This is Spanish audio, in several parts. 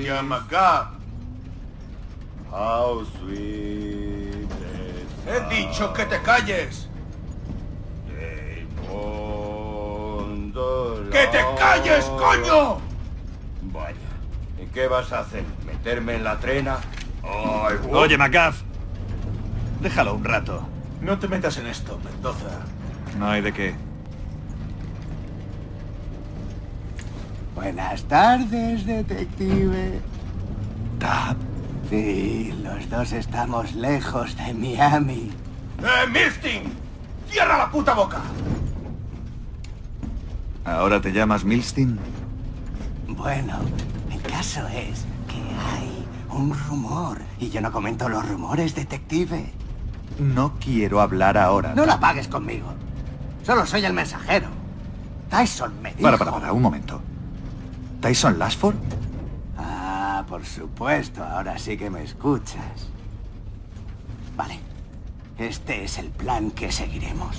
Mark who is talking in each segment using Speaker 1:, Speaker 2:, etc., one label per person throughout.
Speaker 1: llama Gab.
Speaker 2: How sweet is
Speaker 1: He dicho que te calles. ¡Que te calles, coño!
Speaker 2: Vaya. ¿Y qué vas a hacer? ¿Meterme en la trena? Ay,
Speaker 3: Oye, McGuff. Déjalo un rato.
Speaker 1: No te metas en esto, Mendoza.
Speaker 3: No hay de qué.
Speaker 4: Buenas tardes, detective.
Speaker 3: Tab.
Speaker 4: Sí, los dos estamos lejos de Miami.
Speaker 1: Milstein! ¡Cierra la puta boca!
Speaker 3: ¿Ahora te llamas Milstein?
Speaker 4: Bueno, el caso es que hay un rumor. Y yo no comento los rumores, detective.
Speaker 3: No quiero hablar ahora.
Speaker 4: No la pagues conmigo. Solo soy el mensajero. Tyson me dijo...
Speaker 3: Para, un momento. ¿Tyson Lasford?
Speaker 4: Ah, por supuesto, ahora sí que me escuchas. Vale. Este es el plan que seguiremos.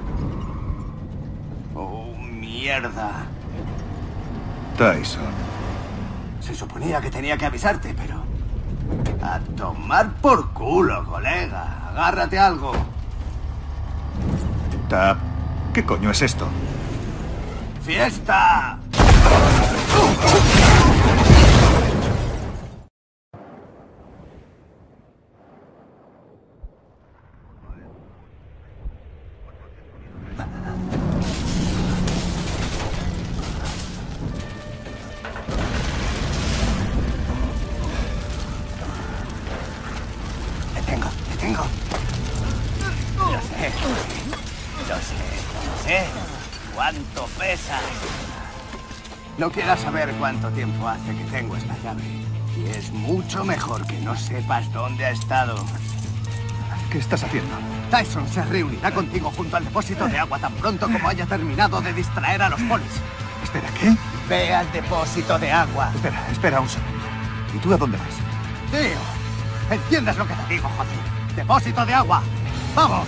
Speaker 4: Oh, mierda.
Speaker 3: Tyson.
Speaker 4: Se suponía que tenía que avisarte, pero... A tomar por culo, colega. Agárrate algo.
Speaker 3: Tab. ¿Qué coño es esto?
Speaker 4: ¡Fiesta! Te tengo. Lo sé. ¿Cuánto pesas? No quieras saber cuánto tiempo hace que tengo esta llave. Y es mucho mejor que no sepas dónde ha estado.
Speaker 3: ¿Qué estás haciendo?
Speaker 4: Tyson se reunirá contigo junto al depósito de agua tan pronto como haya terminado de distraer a los polis.
Speaker 3: Espera, ¿qué?
Speaker 4: Ve al depósito de agua.
Speaker 3: Espera un segundo. ¿Y tú a dónde vas?
Speaker 4: Tío, ¿entiendes lo que te digo, joder? Depósito de agua. ¡Vamos!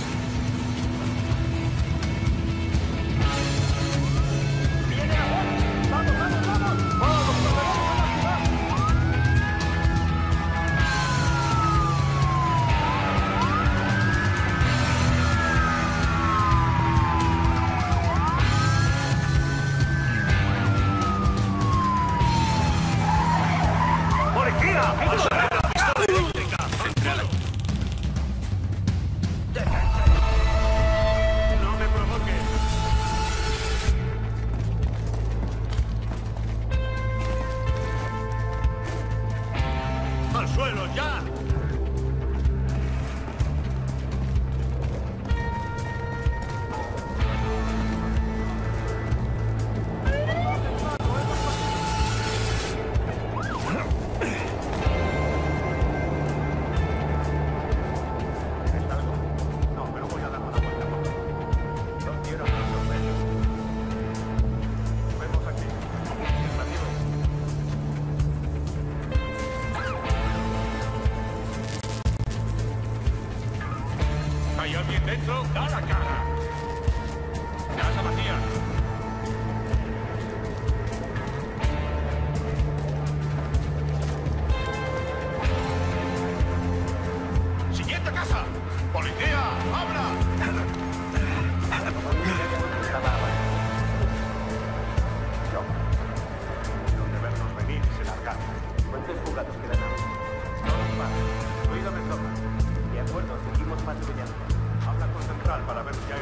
Speaker 1: ¡Al suelo, ya! ¿Hay alguien dentro? ¡Da la cara! ¡Casa vacía! ¡Siguiente casa! ¡Policía! ¡Abra! Donde vernos venir y se largaron. ¿Cuántos jugados quedan aún? Todos más. Ruido Mendoza. De acuerdo, seguimos patrullando. Habla con Central para ver ya.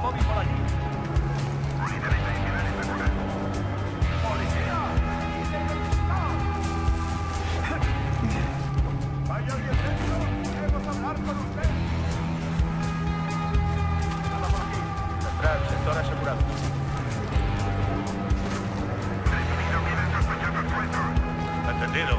Speaker 1: móvil por allí. ¿Hay alguien dentro? Queremos hablar con usted. Nada por aquí. Central, sector asegurado. Entendido.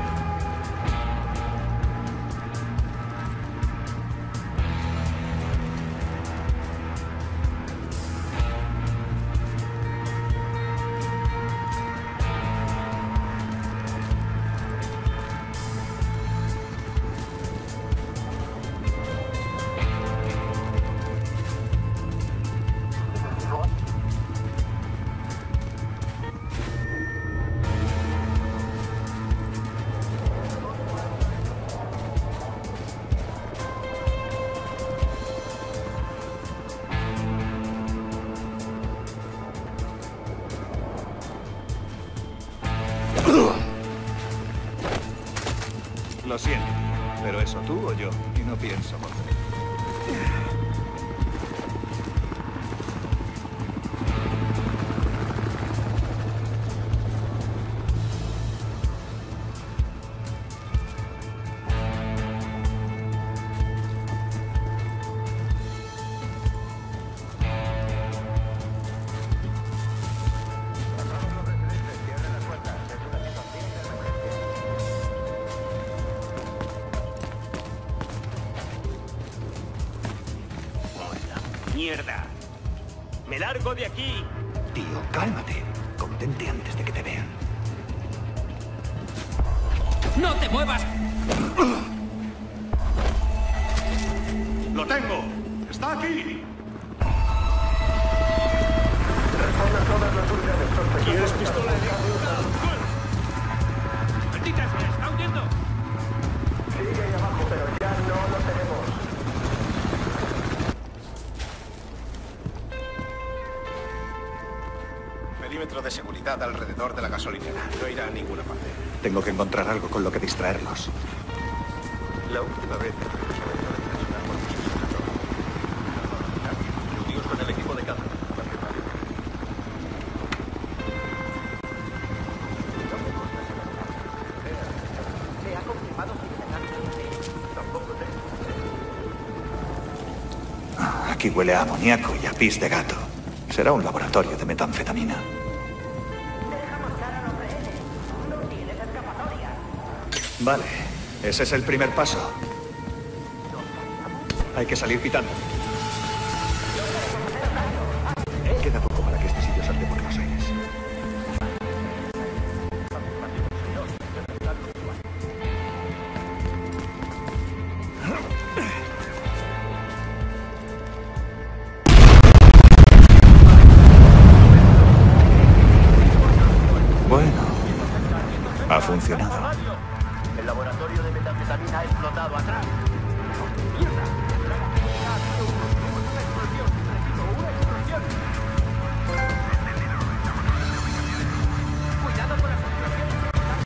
Speaker 3: Lo siento, pero eso tú o yo, y no pienso morder.
Speaker 1: ¡Mierda! ¡Me largo de aquí!
Speaker 3: Tío, cálmate. Contente antes de que te vean.
Speaker 1: ¡No te muevas! ¡Lo tengo! ¡Está aquí! ¿Quieres pistola de ¡Maldita sea! ¡Está huyendo!
Speaker 5: Sigue ahí abajo, pero ya no lo tenemos.
Speaker 6: Perímetro de seguridad alrededor de la gasolinera. No irá a ninguna parte.
Speaker 3: Tengo que encontrar algo con lo que distraerlos.
Speaker 6: La última vez que
Speaker 1: Judíos con el equipo de caza.
Speaker 5: Se ha confirmado que
Speaker 3: Aquí huele a amoníaco y a pis de gato. Será un laboratorio de metanfetamina. Vale, ese es el primer paso. Hay que salir pitando. Queda poco para que este sitio salte por los aires. Bueno, ha funcionado.
Speaker 1: El laboratorio de metanfetamina ha explotado atrás. Cuidado con las explosiones.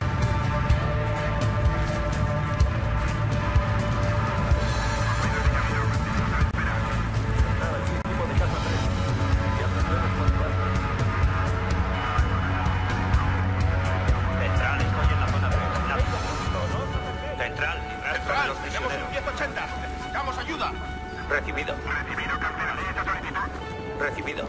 Speaker 1: Central, estoy en la zona 3. Central,
Speaker 6: Central,
Speaker 1: los
Speaker 6: tenemos
Speaker 1: prisioneros.
Speaker 6: un 1080. Necesitamos ayuda.
Speaker 1: Recibido. Recibido.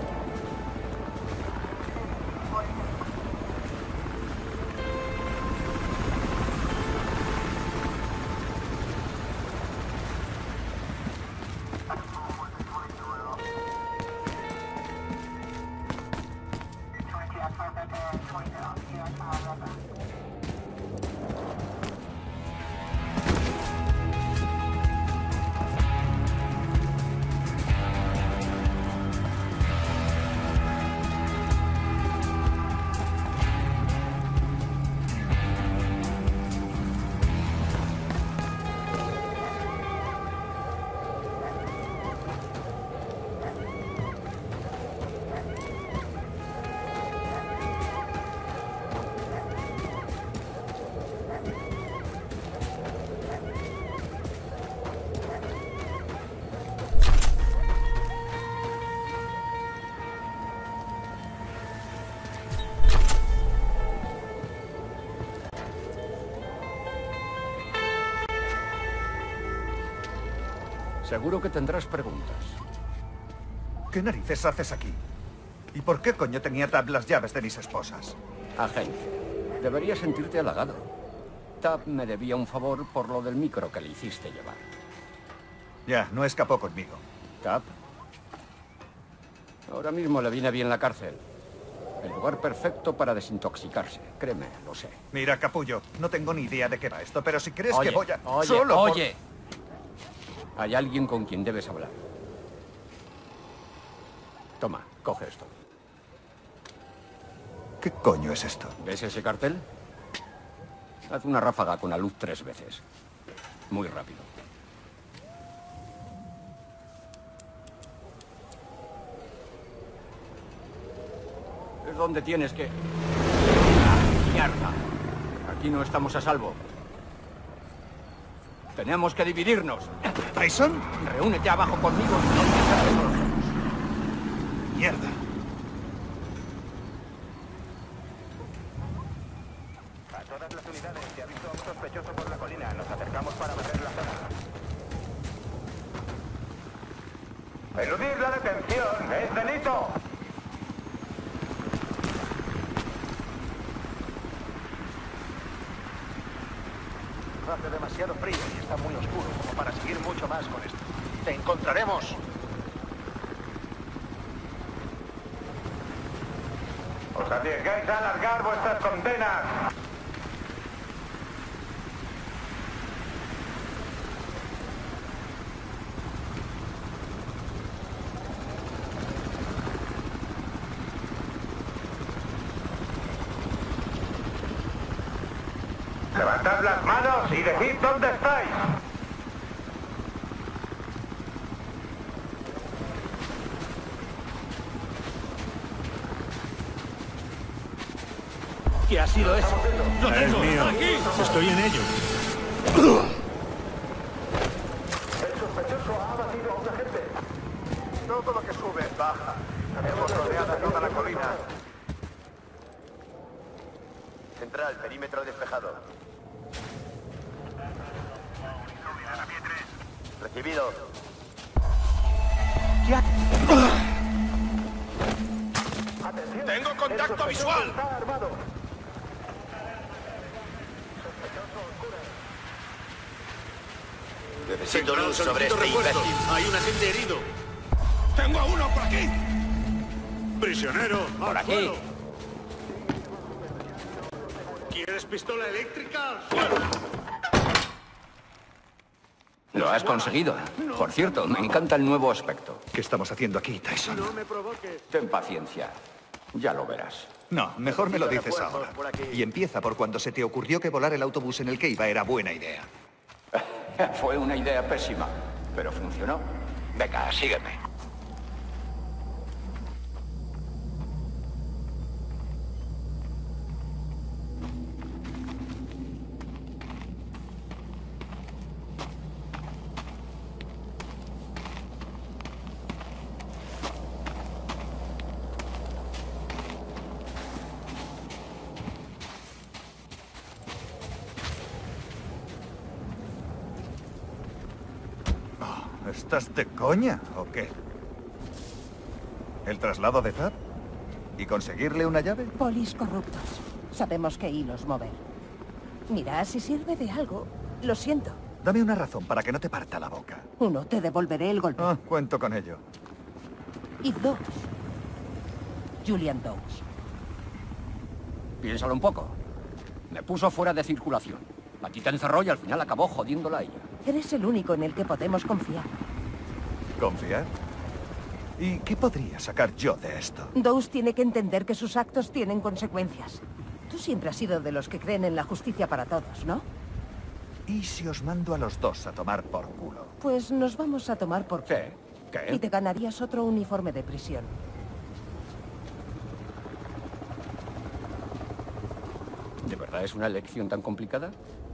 Speaker 7: Seguro que tendrás preguntas.
Speaker 8: ¿Qué narices haces aquí? ¿Y por qué coño tenía Tab las llaves de mis esposas?
Speaker 7: Agente, deberías sentirte halagado. Tab me debía un favor por lo del micro que le hiciste llevar.
Speaker 8: Ya, no escapó conmigo.
Speaker 7: ¿Tab? Ahora mismo le viene bien la cárcel. El lugar perfecto para desintoxicarse. Créeme, lo sé.
Speaker 8: Mira, capullo, no tengo ni idea de qué va esto, pero si crees
Speaker 7: Oye,
Speaker 8: que voy a...
Speaker 7: Oye,
Speaker 8: solo por-
Speaker 7: oye. Hay alguien con quien debes hablar. Toma, coge esto.
Speaker 8: ¿Qué coño es esto?
Speaker 7: ¿Ves ese cartel? Haz una ráfaga con la luz 3 veces. Muy rápido. Es donde tienes que... ¡Ah, mierda! Aquí no estamos a salvo. Tenemos que dividirnos.
Speaker 8: ¿Tyson?
Speaker 7: Reúnete abajo conmigo y no te salves con los ojos.
Speaker 8: Mierda.
Speaker 5: A todas las unidades, se ha visto a un sospechoso por la colina. Nos acercamos para meter la zona. Eludir la detención es delito.
Speaker 6: Hace demasiado frío y está muy oscuro como para seguir mucho más con esto. ¡Te encontraremos!
Speaker 5: Os arriesgáis a alargar vuestras condenas. Levantad las manos y decid dónde estáis.
Speaker 1: ¿Qué ha sido eso? ¡Lo tengo!
Speaker 9: mío.
Speaker 1: ¡Aquí!
Speaker 9: Estoy en ello.
Speaker 5: El sospechoso ha abatido a un agente.
Speaker 6: Todo lo que sube baja. Tenemos rodeada toda la colina.
Speaker 5: Central, perímetro despejado. Recibido. Atención.
Speaker 6: ¡Tengo contacto visual!
Speaker 5: Está armado.
Speaker 6: Necesito luz sobre este imbécil. Hay un agente herido. ¡Tengo a uno por aquí!
Speaker 9: Prisionero,
Speaker 7: Por
Speaker 9: al
Speaker 7: aquí.
Speaker 9: suelo. ¿Quieres pistola eléctrica? ¡Al suelo!
Speaker 7: Lo has conseguido. Por cierto, me encanta el nuevo aspecto.
Speaker 8: ¿Qué estamos haciendo aquí, Tyson?
Speaker 9: No me provoques.
Speaker 7: Ten paciencia. Ya lo verás.
Speaker 8: No, mejor me lo dices ahora. Y empieza por cuando se te ocurrió que volar el autobús en el que iba era buena idea.
Speaker 7: Fue una idea pésima, pero funcionó. Venga, sígueme.
Speaker 8: ¿Estás de coña o qué? ¿El traslado de Tab? ¿Y conseguirle una llave?
Speaker 10: Polis corruptos. Sabemos qué hilos mover. Mira, si sirve de algo, lo siento.
Speaker 8: Dame una razón para que no te parta la boca.
Speaker 10: 1, te devolveré el golpe.
Speaker 8: Ah, cuento con ello.
Speaker 10: Y 2, Julian Dawes.
Speaker 7: Piénsalo un poco. Me puso fuera de circulación. A ti te encerró y al final acabó jodiéndola a ella.
Speaker 10: Eres el único en el que podemos confiar.
Speaker 8: ¿Confiar? ¿Y qué podría sacar yo de esto?
Speaker 10: Dawes tiene que entender que sus actos tienen consecuencias. Tú siempre has sido de los que creen en la justicia para todos, ¿no?
Speaker 8: ¿Y si os mando a los dos a tomar por culo?
Speaker 10: Pues nos vamos a tomar por culo.
Speaker 7: ¿Qué?
Speaker 10: Y te ganarías otro uniforme de prisión.
Speaker 7: ¿De verdad es una elección tan complicada?